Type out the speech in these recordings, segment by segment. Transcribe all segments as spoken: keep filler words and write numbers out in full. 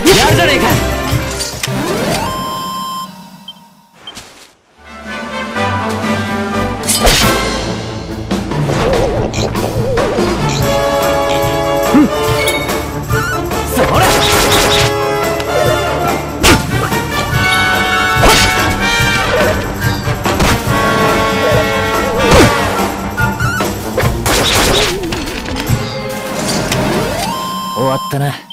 やるじゃねえか。終わったな。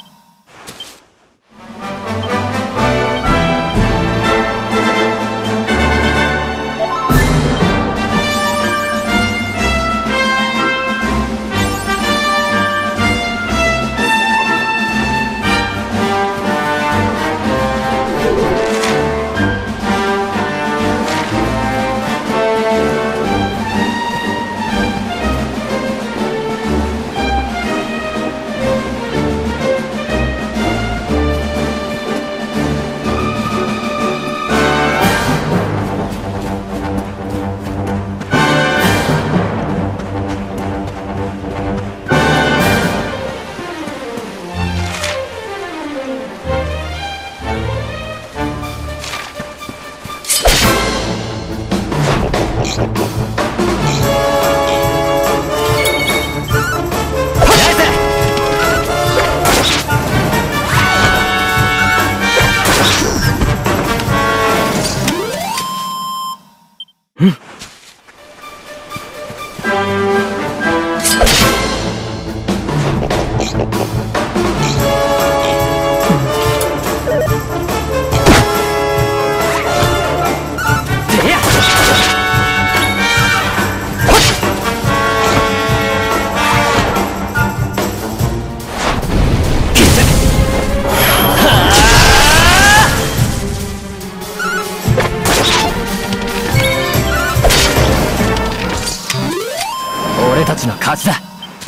俺たちの勝ちだ。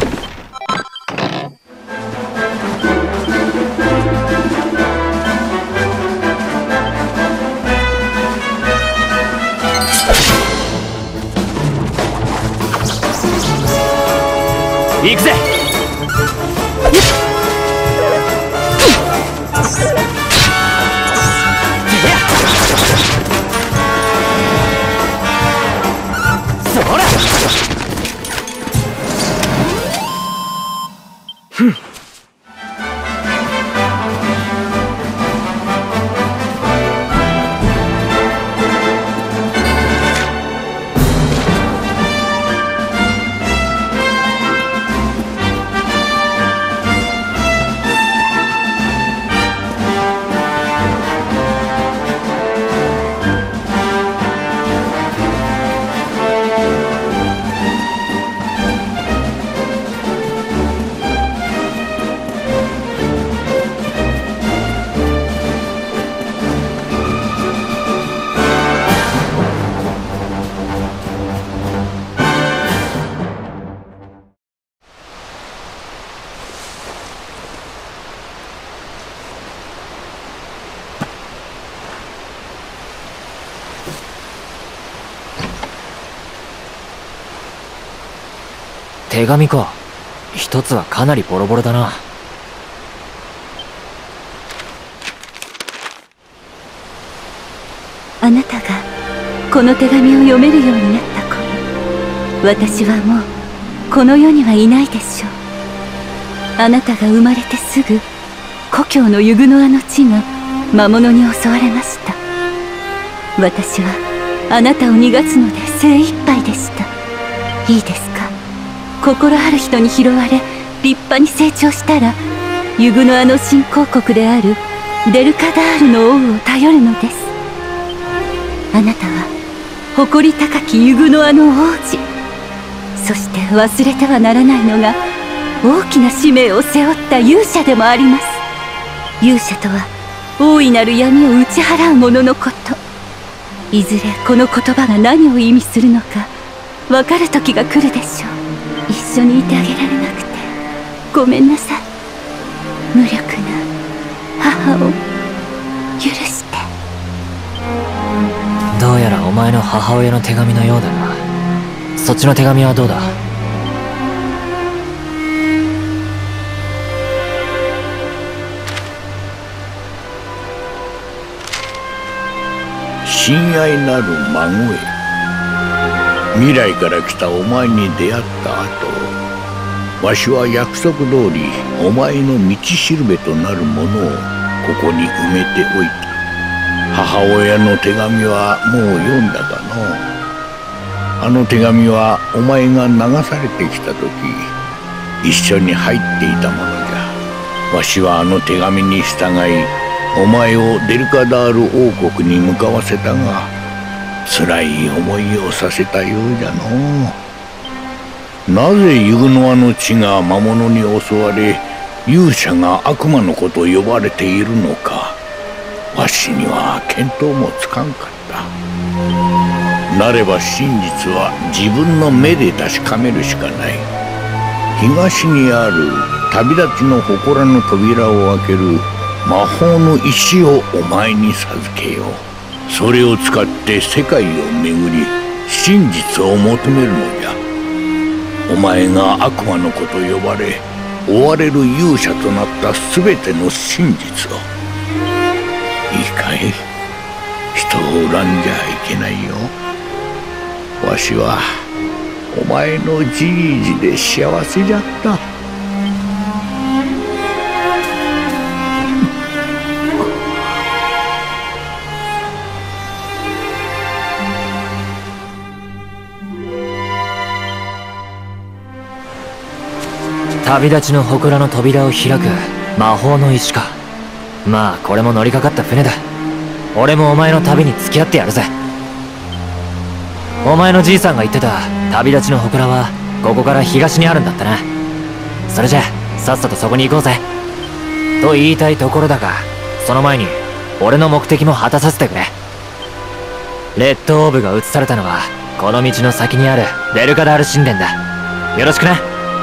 行くぜ。そら。ふん。手紙か。一つはかなりボロボロだな。 あなたがこの手紙を読めるようになった頃、私はもうこの世にはいないでしょう。あなたが生まれてすぐ故郷のユグノアの地が魔物に襲われました。私はあなたを逃がすので精一杯でした。いいですか。心ある人に拾われ立派に成長したら、ユグノアの新興国であるデルカダールの王を頼るのです。あなたは誇り高きユグノアの王子。そして忘れてはならないのが、大きな使命を背負った勇者でもあります。勇者とは大いなる闇を打ち払う者のこと。いずれこの言葉が何を意味するのか分かる時が来るでしょう。一緒にいてあげられなくてごめんなさい。無力な母を許して。 どうやらお前の母親の手紙のようだな。そっちの手紙はどうだ。 親愛なる孫へ、未来から来たお前に出会った後、わしは約束通りお前の道しるべとなるものをここに埋めておいた。母親の手紙はもう読んだかの。あの手紙はお前が流されてきた時一緒に入っていたものじゃ。わしはあの手紙に従いお前をデルカダール王国に向かわせたが、辛い思いをさせたようじゃの。なぜユグノアの地が魔物に襲われ勇者が悪魔の子と呼ばれているのか、わしには見当もつかんかった。なれば真実は自分の目で確かめるしかない。東にある旅立ちの祠の扉を開ける魔法の石をお前に授けよう。それを使って世界を巡り真実を求めるのじゃ。お前が悪魔の子と呼ばれ追われる勇者となった全ての真実を。いいかい、人を恨んじゃいけないよ。わしはお前のじいじで幸せじゃった。 旅立ちの祠の扉を開く魔法の石か。まあこれも乗りかかった船だ。俺もお前の旅に付き合ってやるぜ。お前のじいさんが言ってた旅立ちの祠はここから東にあるんだったな。それじゃさっさとそこに行こうぜと言いたいところだが、その前に俺の目的も果たさせてくれ。レッドオーブが移されたのはこの道の先にあるデルカダール神殿だ。よろしくな。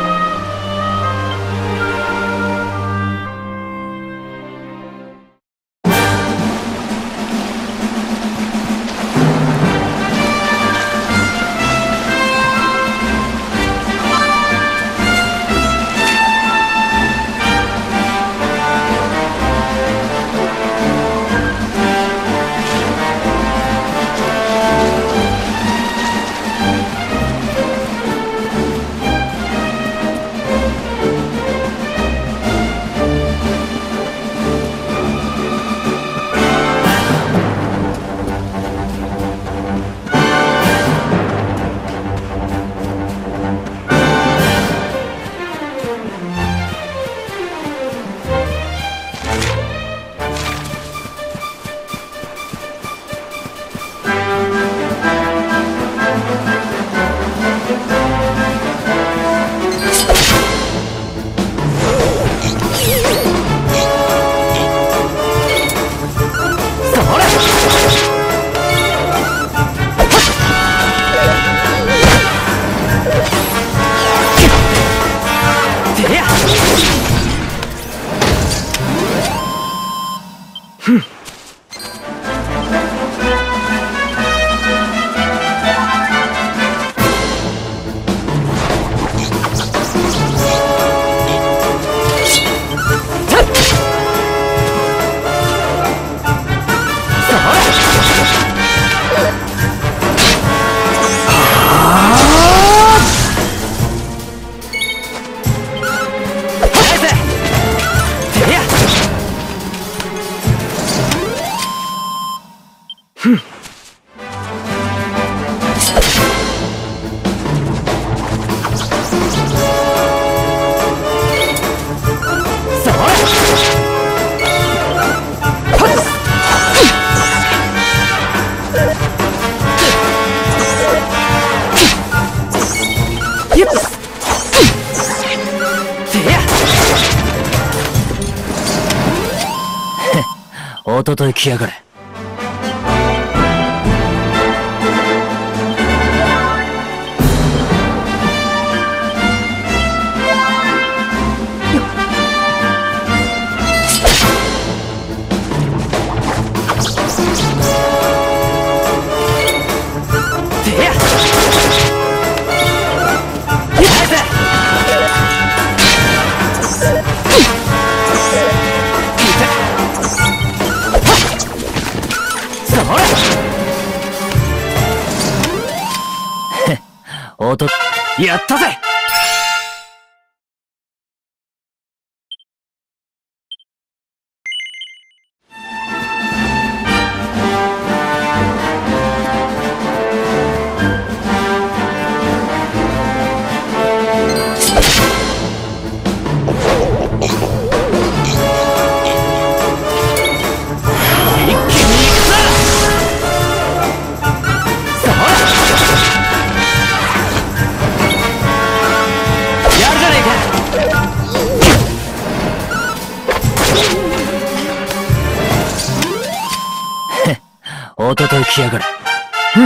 おととい来やがれ。 おと、やったぜ。おととい来やがる。うん。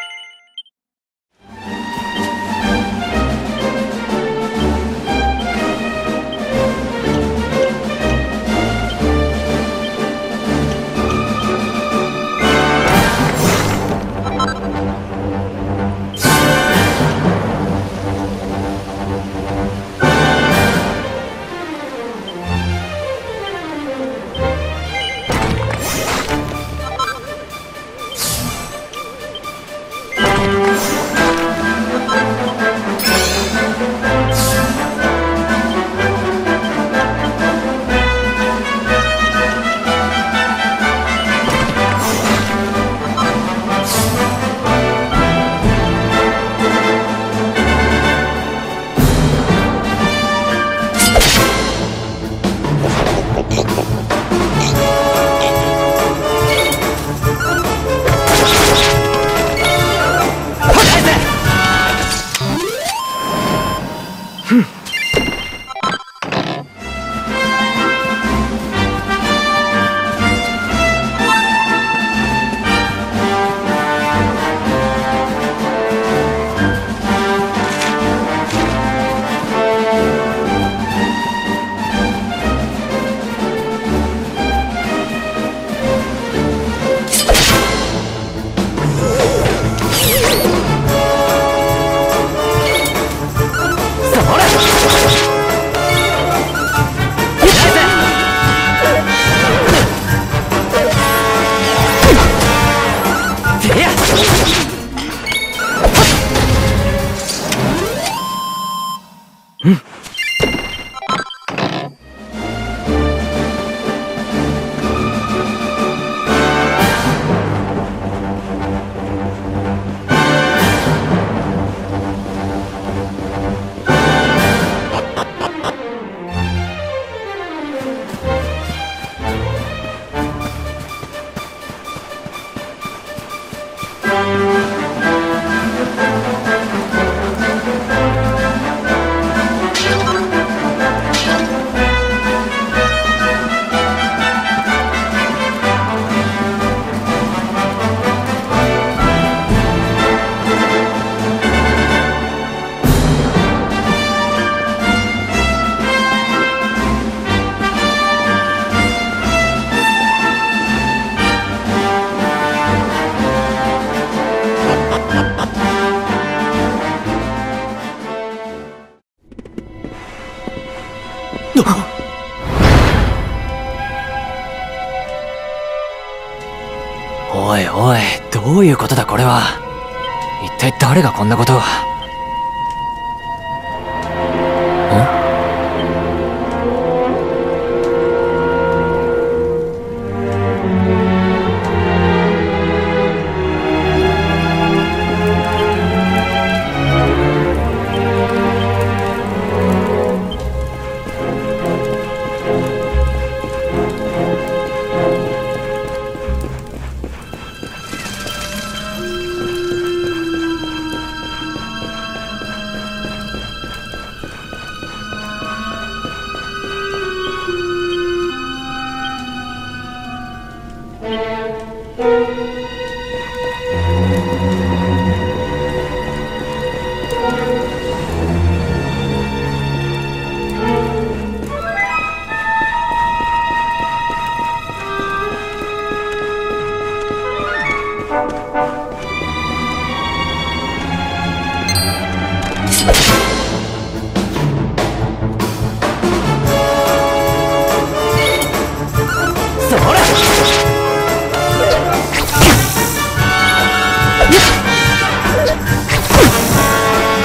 おいおい、どういうことだこれは。一体誰がこんなことを。 こ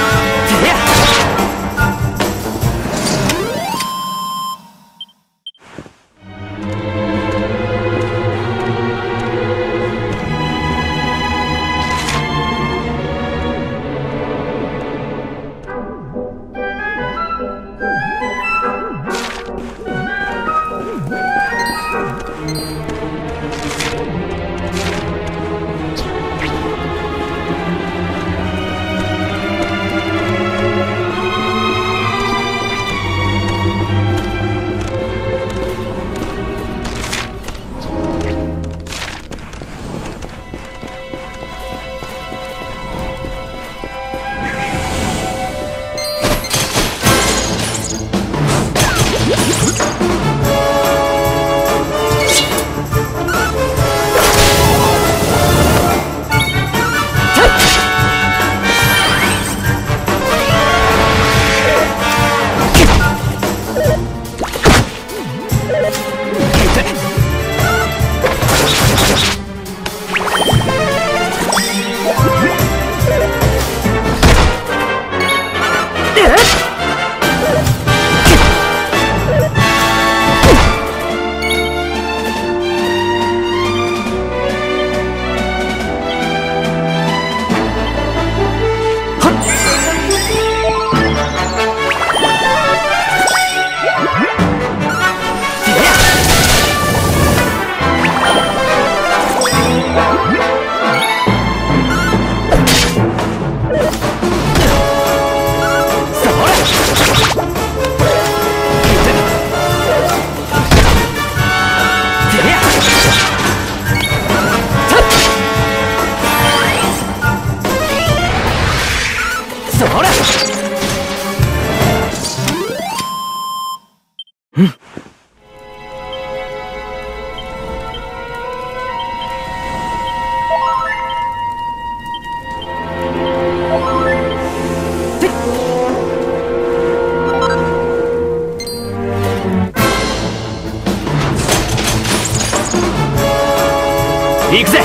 行くぜ。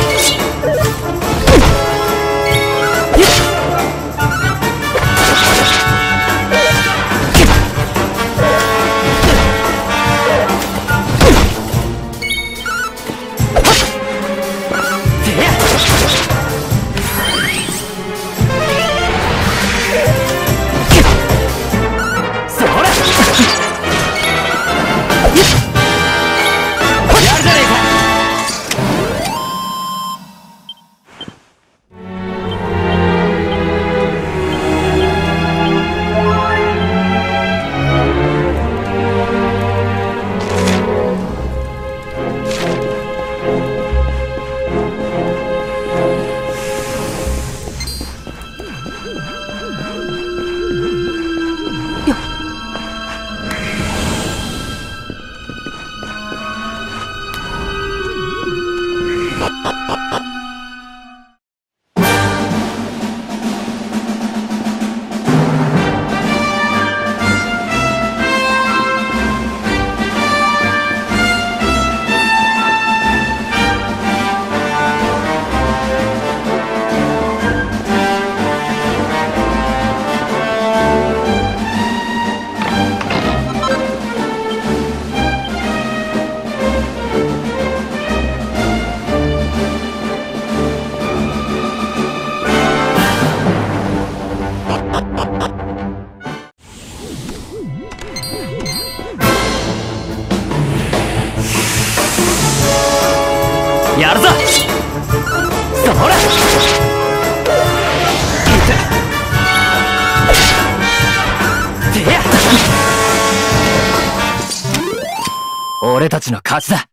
やるぞ。そらてや俺たちの勝ちだ。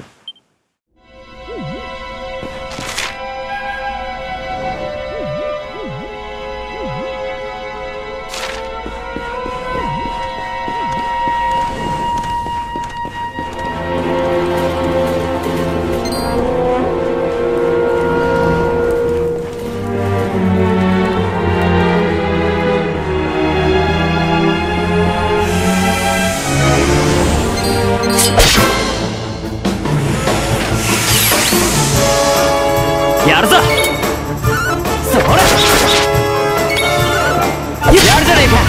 やるぞ。そらやるじゃねえか。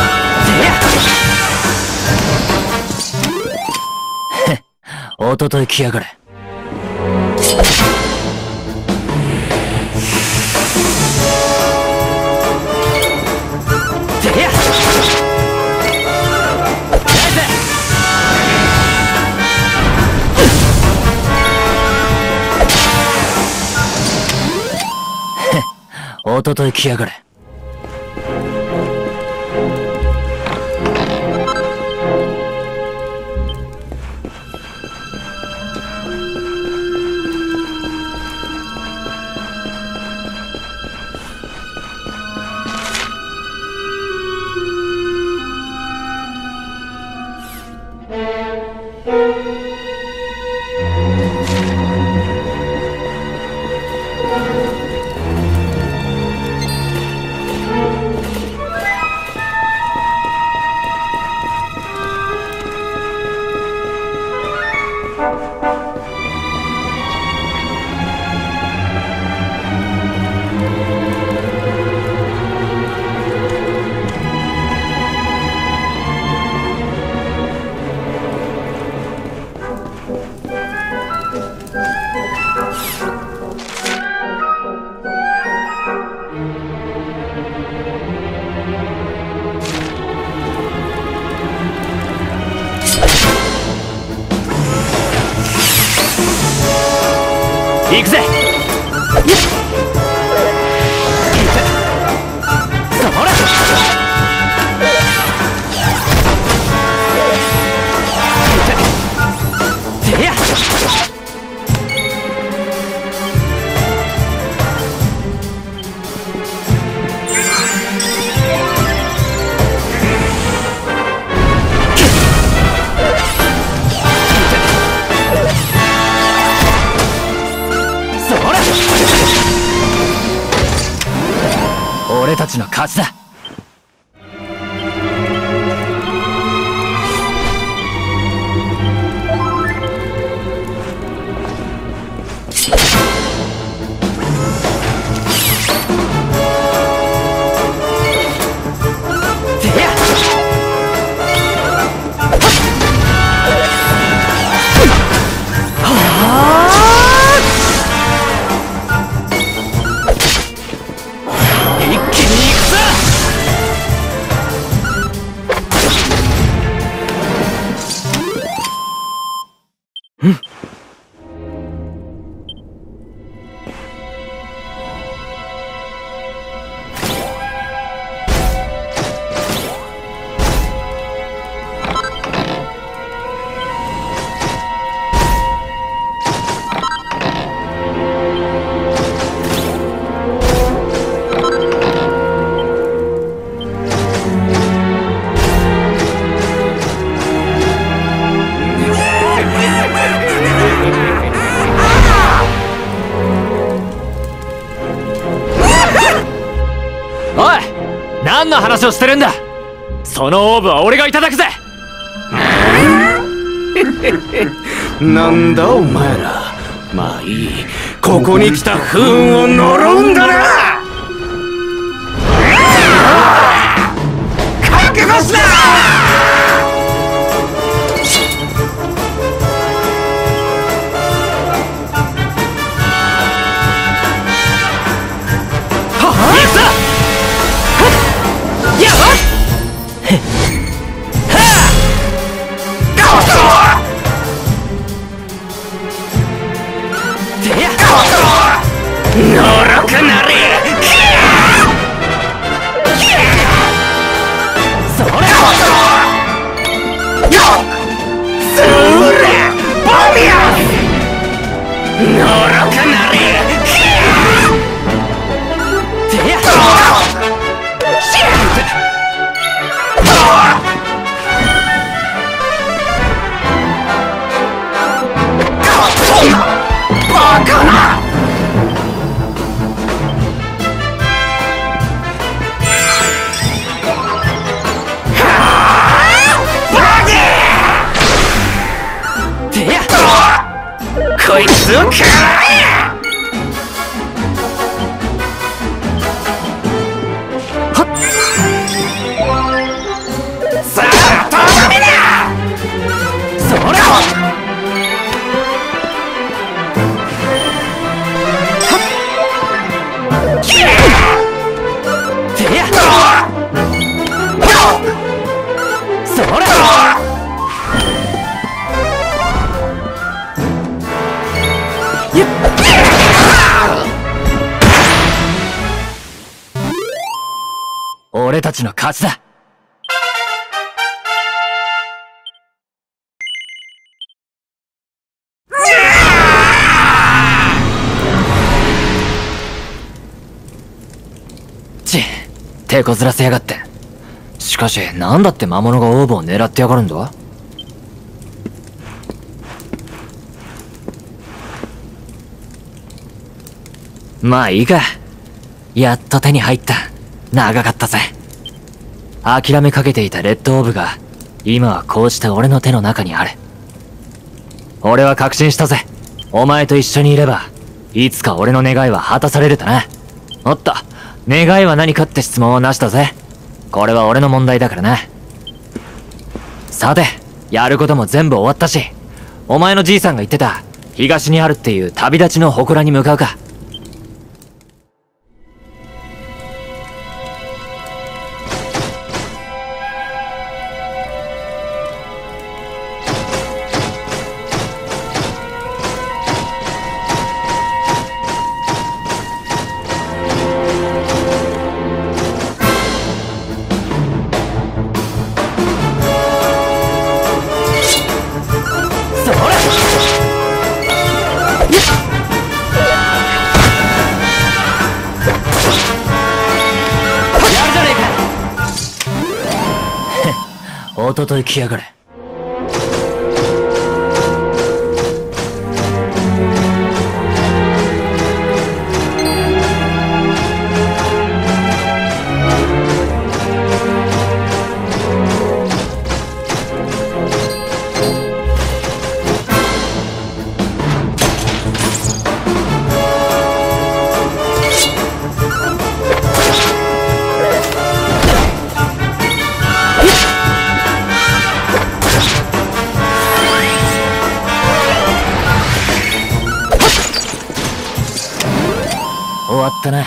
へっおととい来やがれ。てやおととい来やがれ。行くぜ。そらてや俺たちの勝ちだ。 一気に行くぞ。うん。おい、何の話をしてるんだ。そのオーブは俺がいただくぜ。 なんだお前ら。まあいい、ここに来た不運を呪うんだな。覚悟しな。のろくなれ。それそれバビアス。のろくなれ。てやバカな。こいつを食らえ。さあとどめだ。それてやそれ俺たちの勝ちだ。ち、手こずらせやがって。しかし何だって魔物がオーブを狙ってやがるんだ。まあいいか。やっと手に入った。長かったぜ。諦めかけていたレッドオーブが今はこうして俺の手の中にある。俺は確信したぜ。お前と一緒にいればいつか俺の願いは果たされるとな。おっと、願いは何かって質問をなしだぜ。これは俺の問題だからな。さて、やることも全部終わったし、お前のじいさんが言ってた東にあるっていう旅立ちの祠に向かうか。おととい来やがれ。 わったな。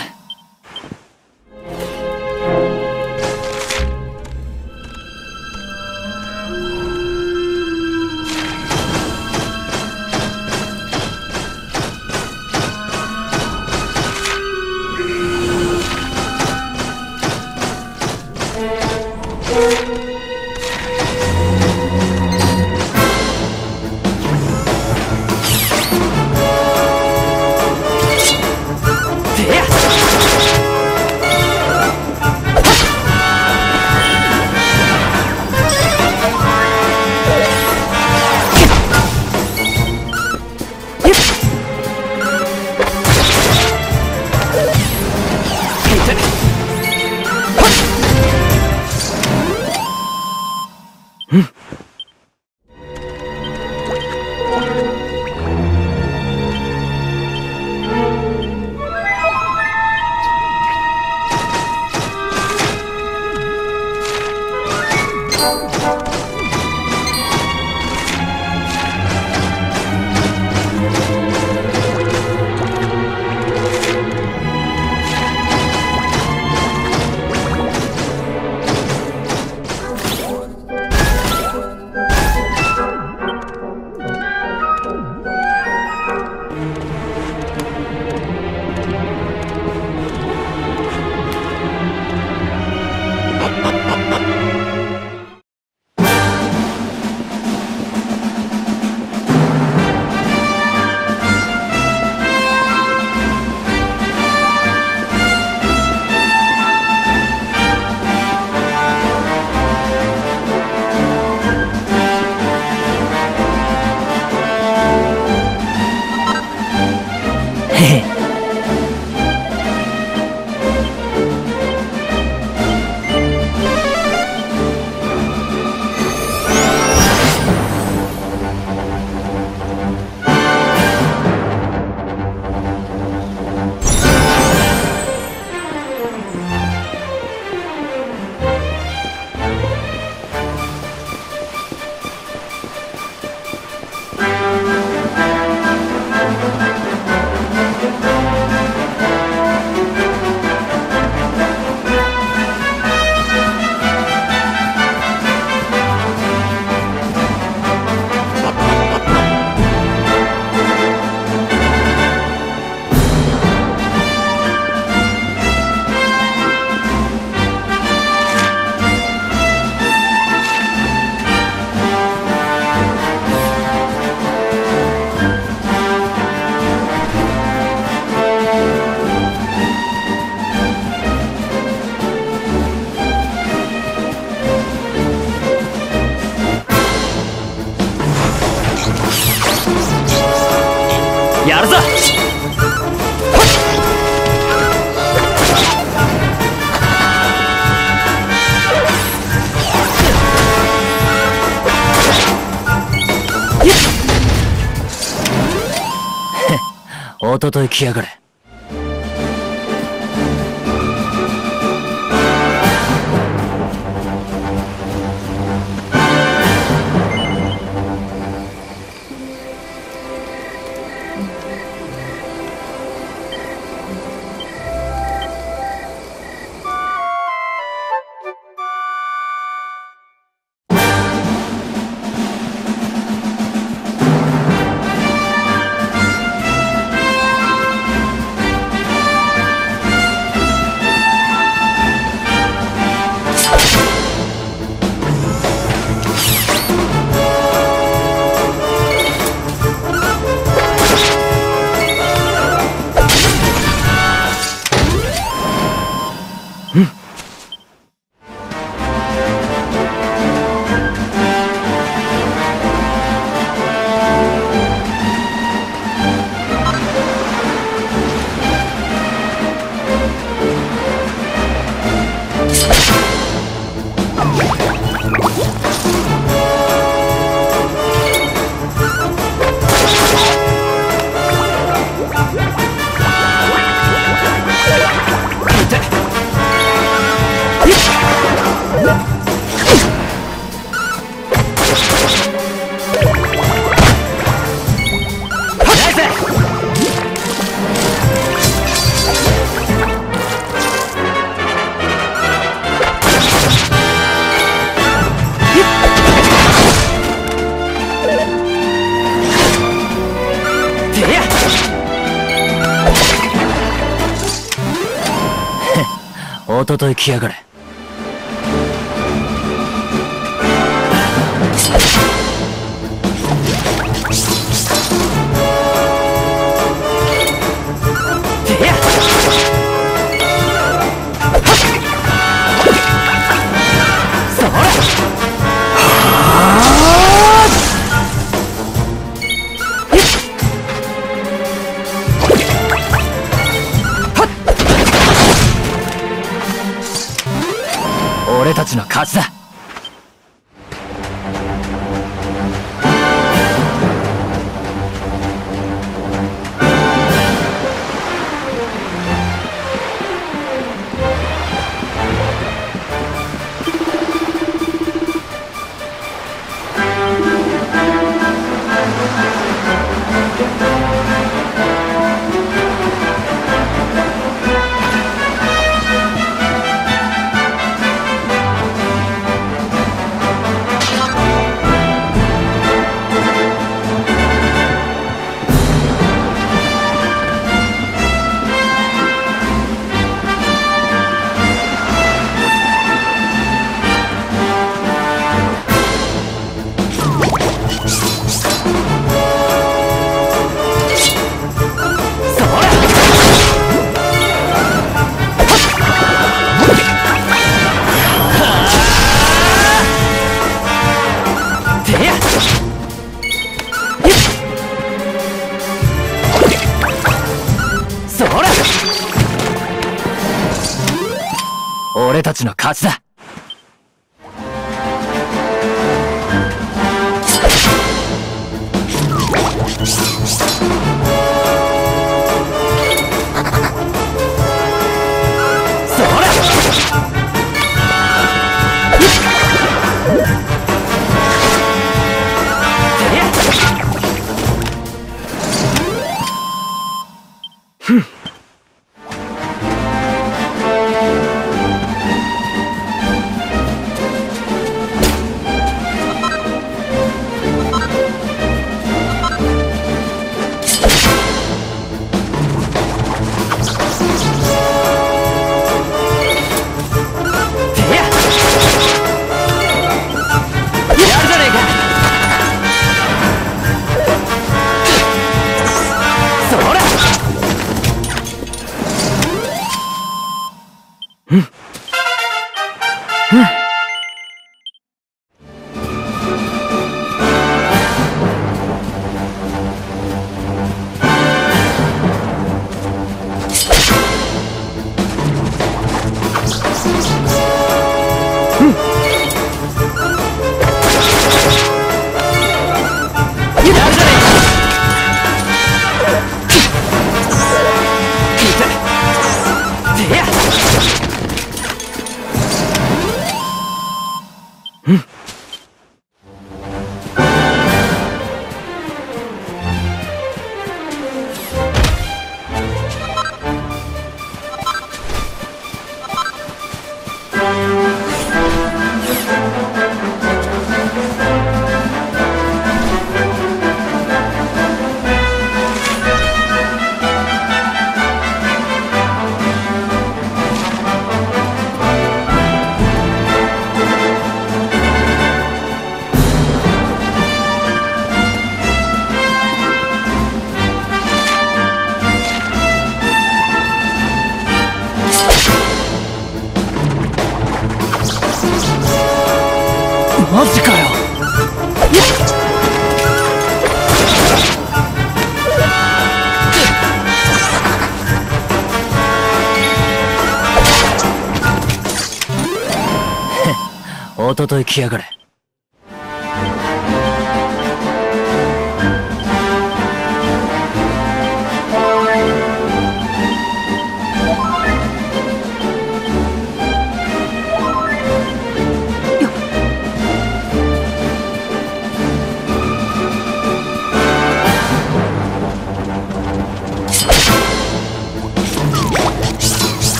やるぞ。 おととい来やがれ。 おととい来やがれ。俺たちの勝ちだ。俺たちの勝ちだ。マジかよ。おととい来やがれ。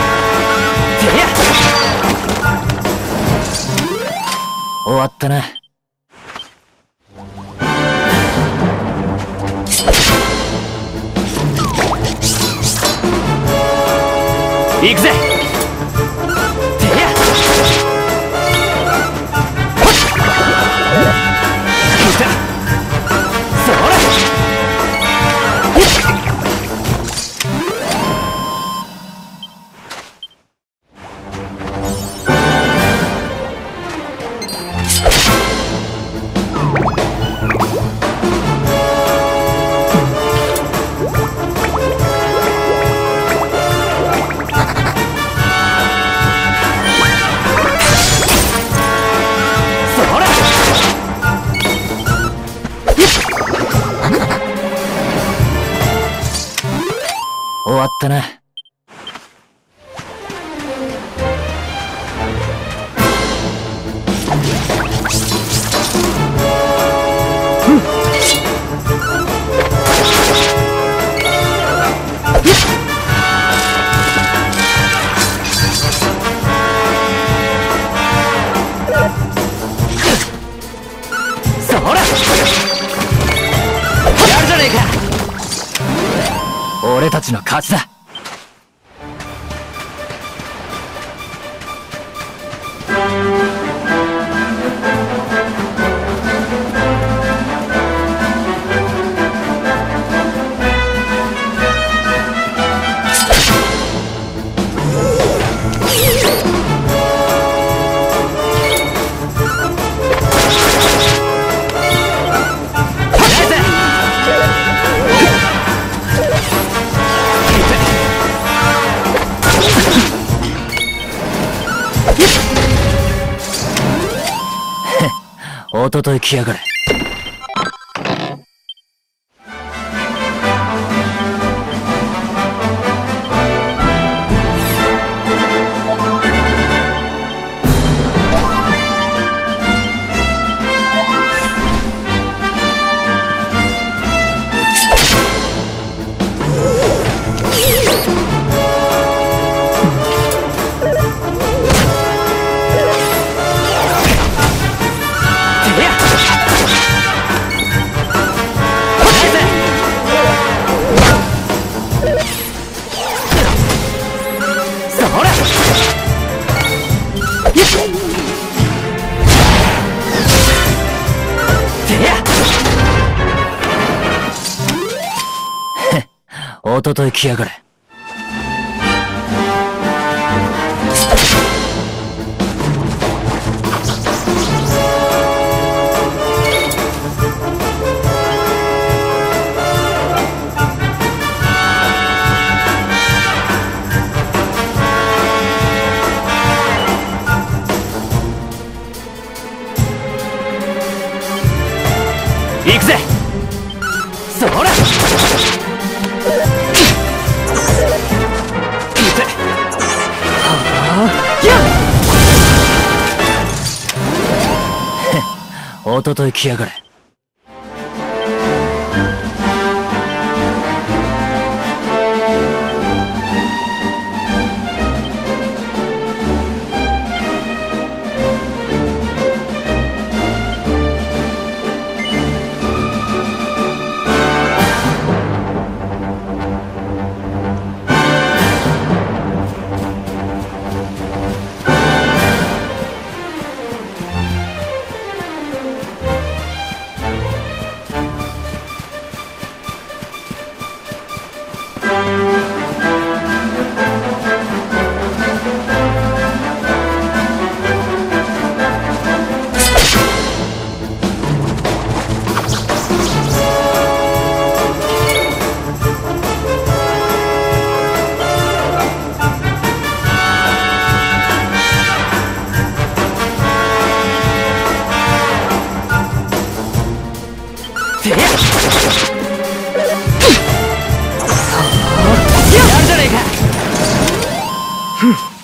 終わったな。 行くぜ。てやそれ終わったな。そらやるじゃねえか。俺たちの勝ちだ。おととい来やがれ。おととい来やがれ。行くぜ。そらおととい来やがれ。やるじゃねえか。